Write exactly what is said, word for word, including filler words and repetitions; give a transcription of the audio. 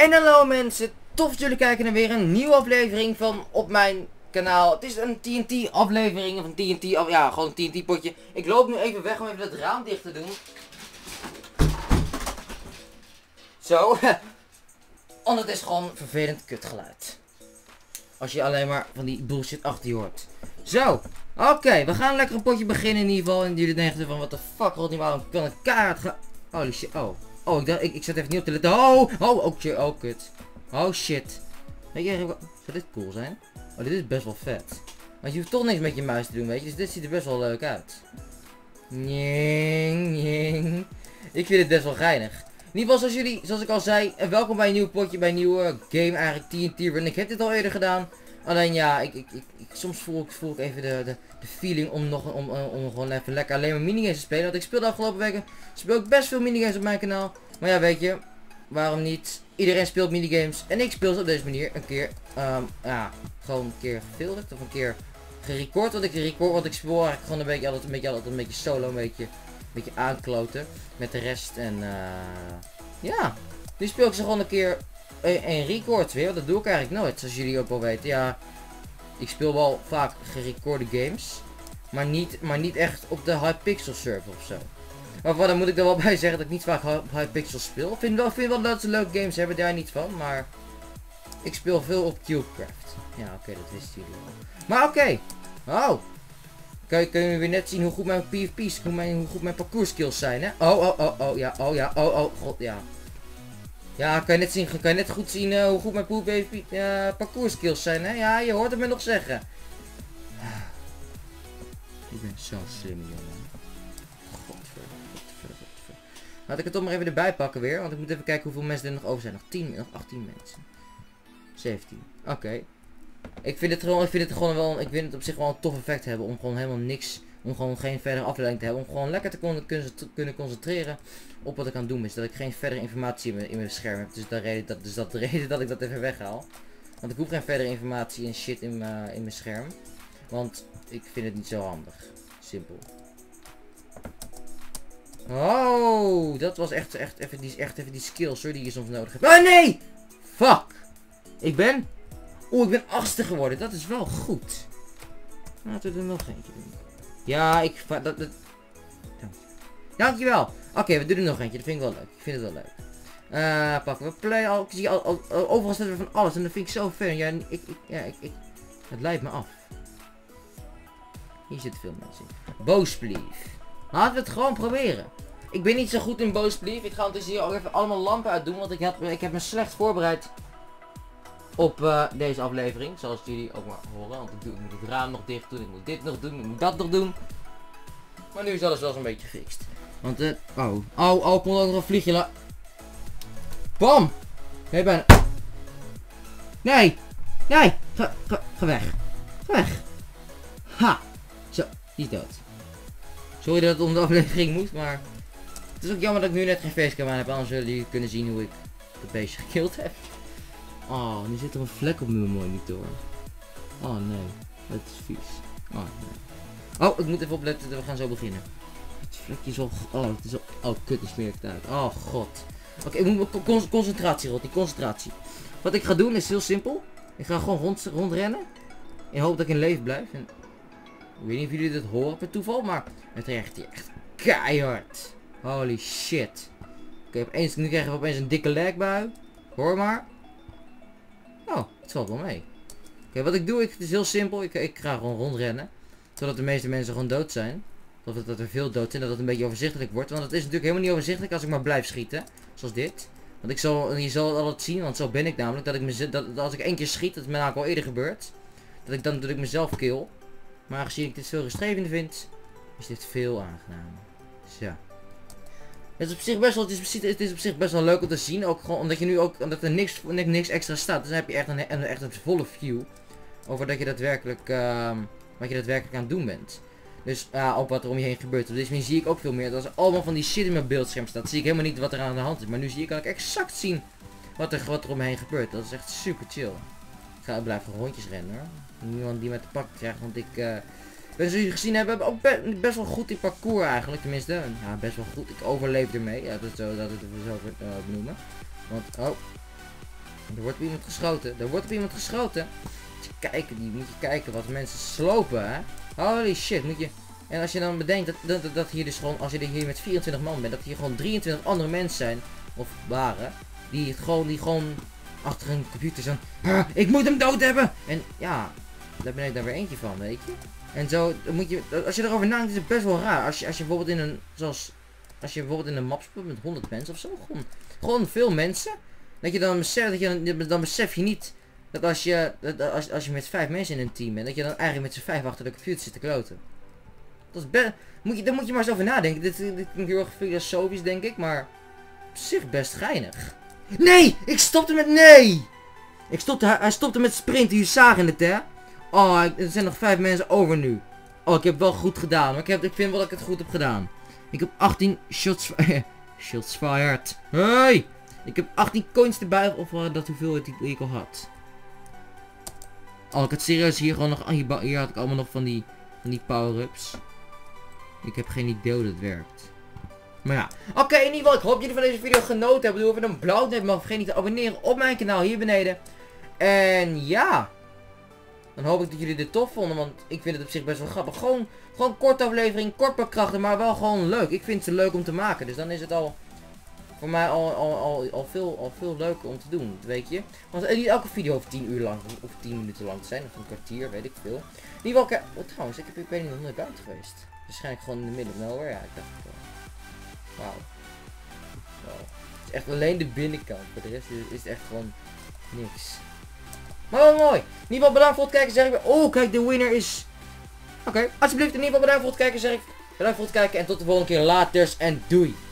En hallo mensen, tof dat jullie kijken naar weer een nieuwe aflevering van op mijn kanaal. Het is een T N T aflevering, of een T N T, af, ja gewoon een T N T potje. Ik loop nu even weg om even het raam dicht te doen. Zo, want het is gewoon vervelend kutgeluid. Als je alleen maar van die bullshit achter je hoort. Zo, oké, okay, we gaan lekker een potje beginnen in ieder geval. En jullie denken van, wat de fuck, Rodney, waarom kan een kaart gaan... Holy shit, oh. Oh, ik dacht, ik, ik zat even niet op te letten. Oh, oh, oh, shit, oh, kut. Oh, shit. Weet je, zou dit cool zijn? Oh, dit is best wel vet. Want je hoeft toch niks met je muis te doen, weet je. Dus dit ziet er best wel leuk uit. Njing, njing. Ik vind het best wel geinig. In ieder geval, zoals jullie, zoals ik al zei, welkom bij een nieuw potje, bij een nieuwe game, eigenlijk T N T Run. Ik heb dit al eerder gedaan. Alleen ja, ik, ik, ik, ik, soms voel ik, voel ik even de, de, de feeling om nog om, om, om gewoon even lekker alleen maar minigames te spelen. Want ik speel de afgelopen weken, speel ik best veel minigames op mijn kanaal. Maar ja, weet je, waarom niet? Iedereen speelt minigames en ik speel ze op deze manier een keer, um, ja, gewoon een keer gefilmd of een keer gerecord. Want ik record, want ik speel eigenlijk gewoon een beetje altijd een beetje, altijd een beetje solo, een beetje, een beetje aankloten met de rest. En uh, ja, nu speel ik ze gewoon een keer en record weer. Dat doe ik eigenlijk nooit, zoals jullie ook wel weten. Ja, ik speel wel vaak gerecorde games, maar niet, maar niet echt op de Hypixel server ofzo. Maar dan moet ik er wel bij zeggen dat ik niet vaak op Hypixel speel. Ik vind wel, vind wel dat ze leuke games hebben, daar niet van. Maar ik speel veel op Cubecraft. Ja, oké, okay, dat wisten jullie wel. Maar oké. Okay. Oh. Kun, kun je weer net zien hoe goed mijn P V P's, hoe, mijn, hoe goed mijn parcours skills zijn, hè? Oh, oh, oh, oh, ja, oh, ja, oh, oh, god, ja. Ja, kan je net, zien, kan je net goed zien uh, hoe goed mijn P V P uh, parcours skills zijn, hè? Ja, je hoort het me nog zeggen. Ik ben zo slim, jongen. Laat ik het toch maar even erbij pakken weer. Want ik moet even kijken hoeveel mensen er nog over zijn. Nog tien, nog achttien mensen. zeventien. Oké. Okay. Ik vind het gewoon, ik vind het gewoon wel, ik vind het op zich wel een tof effect hebben. Om gewoon helemaal niks, om gewoon geen verdere afleiding te hebben. Om gewoon lekker te kon, kunnen concentreren op wat ik aan het doen ben. Dat ik geen verdere informatie in mijn, in mijn scherm heb. Dus, dat reden, dat, dus dat de reden dat ik dat even weghaal. Want ik hoef geen verdere informatie en shit in, uh, in mijn scherm. Want ik vind het niet zo handig. Simpel. Oh, dat was echt, echt, even die, echt even die skills hoor, die je soms nodig hebt. Oh nee! Fuck! Ik ben... Oeh, ik ben achtste geworden. Dat is wel goed. Laten we er nog eentje doen. Ja, ik... Dat, dat... Dankjewel. Oké, okay, we doen er nog eentje. Dat vind ik wel leuk. Ik vind het wel leuk. Uh, pakken we play. Al, ik zie al, al, al, overal zetten we van alles. En dat vind ik zo fijn. Ja, ik, ik, ja, ik, ik... Het leidt me af. Hier zitten veel mensen in. Bowspleef. Laten we het gewoon proberen. Ik ben niet zo goed in Bowspleef. Ik ga dus hier ook even allemaal lampen uitdoen. Want ik heb, ik heb me slecht voorbereid op uh, deze aflevering. Zoals jullie ook maar horen. Want ik, doe, ik moet het raam nog dicht doen. Ik moet dit nog doen. Ik moet dat nog doen. Maar nu is alles wel zo'n beetje gefixt. Want uh, oh. Oh, oh, ik kon ook nog een vliegje la... Bam! Nee, bijna. Nee! Nee! Ga, ga, ga weg. Ga weg. Ha! Zo, die is dood. Sorry dat het om de aflevering moest, maar het is ook jammer dat ik nu net geen facecam aan heb, anders zullen jullie kunnen zien hoe ik het beestje gekild heb. Oh, nu zit er een vlek op mijn monitor. Oh nee, dat is vies. Oh nee. Oh, ik moet even opletten, we gaan zo beginnen. Het vlekje is al... Oh, het is al... Oh, kut, die smeer ik het uit. Oh, god. Oké, okay, ik moet con concentratie, Rot, die concentratie. Wat ik ga doen is heel simpel. Ik ga gewoon rond, rondrennen. In hoop dat ik in leven blijf. En ik weet niet of jullie dit horen per toeval, maar het reageert hier echt keihard. Holy shit. Oké, okay, nu krijgen we opeens een dikke lagbui. Hoor maar. Oh, het valt wel mee. Oké, okay, wat ik doe, ik, het is heel simpel. Ik, ik ga gewoon rondrennen. Zodat de meeste mensen gewoon dood zijn. Of dat er veel dood zijn, dat het een beetje overzichtelijk wordt. Want het is natuurlijk helemaal niet overzichtelijk als ik maar blijf schieten. Zoals dit. Want ik zal, je zal het altijd zien, want zo ben ik namelijk. Dat, ik me, dat, dat als ik één keer schiet, dat is mij al eerder gebeurd. Dat ik dan dat ik mezelf kill. Maar aangezien ik dit veel rustgevender vind, is dit veel aangenamer. Zo. Het is op zich best wel, het is, het is op zich best wel leuk om te zien. Ook gewoon omdat je nu ook, omdat er niks, niks extra staat. Dus dan heb je echt een, een, echt een volle view. Over dat je daadwerkelijk, uh, wat je daadwerkelijk aan het doen bent. Dus ja, uh, op wat er om je heen gebeurt. Op deze manier zie ik ook veel meer. Dat als er allemaal van die shit in mijn beeldscherm staat, zie ik helemaal niet wat er aan de hand is. Maar nu zie ik, kan ik exact zien wat er, wat er om me heen gebeurt. Dat is echt super chill. Ik ga blijven rondjes rennen hoor. Niemand die mij te pakken krijgt, want ik... Uh, zoals jullie gezien hebben, hebben ook be best wel goed in parcours eigenlijk. Tenminste, ja, best wel goed. Ik overleef ermee. Ja, dat, zo, dat het zo uh, benoemen. Want, oh. Er wordt op iemand geschoten. Er wordt op iemand geschoten. Moet je kijken, die moet je kijken wat mensen slopen, hè. Holy shit, moet je... En als je dan bedenkt dat, dat, dat hier dus gewoon, als je hier met vierentwintig man bent, dat hier gewoon drieëntwintig andere mensen zijn, of waren, die het gewoon, die gewoon achter een computer zijn. Ah, ik moet hem dood hebben! En ja, daar ben ik daar weer eentje van, weet je. En zo, dan moet je, als je erover nadenkt, is het best wel raar. Als je, als je bijvoorbeeld in een, zoals, als je bijvoorbeeld in een map speelt met honderd mensen of zo, gewoon, gewoon veel mensen, dat je dan beseft, dat je dan, dan besef je niet, dat als je, dat als, als je met vijf mensen in een team bent, dat je dan eigenlijk met z'n vijf achter de computer zit te kloten. Dat is best, moet je, daar moet je maar eens over nadenken. Dit, dit klinkt heel erg filosofisch, denk ik, maar op zich best geinig. Nee! Ik stopte met nee! Ik stopte, hij stopte met sprinten, jullie zagen het, hè? Oh, ik, er zijn nog vijf mensen over nu. Oh, ik heb wel goed gedaan, maar ik, heb, ik vind wel dat ik het goed heb gedaan. Ik heb achttien shots, shots fired. Hey! Ik heb achttien coins erbij, of uh, dat hoeveelheid die ik al had. Oh, ik had serieus hier gewoon nog, hier, hier had ik allemaal nog van die, van die power-ups. Ik heb geen idee hoe dat werkt. Maar ja. Oké, okay, in ieder geval. Ik hoop jullie van deze video genoten hebben. Doe even een blauw duimpje. Maar vergeet niet te abonneren op mijn kanaal hier beneden. En ja. Dan hoop ik dat jullie dit tof vonden. Want ik vind het op zich best wel grappig. Gewoon, gewoon korte aflevering. Kort per krachten. Maar wel gewoon leuk. Ik vind ze leuk om te maken. Dus dan is het al... Voor mij al, al, al, al, veel, al veel leuker om te doen. Weet je. Want niet elke video hoeft tien uur lang. Of tien minuten lang te zijn. Of een kwartier. Weet ik veel. In ieder geval. Oh, trouwens. Ik, heb, ik ben nog nooit buiten geweest. Waarschijnlijk gewoon in de midden of nowhere. Ja, ik dacht het wel. Wauw. Wow. Het is echt alleen de binnenkant. Voor de rest is, is het echt gewoon niks. Maar wel mooi. In ieder geval bedankt voor het kijken. Zeg ik weer. Oh, kijk, de winner is... Oké. Okay. Alsjeblieft in ieder geval bedankt voor het kijken. Zeg ik. Bedankt voor het kijken. En tot de volgende keer. Laters en doei.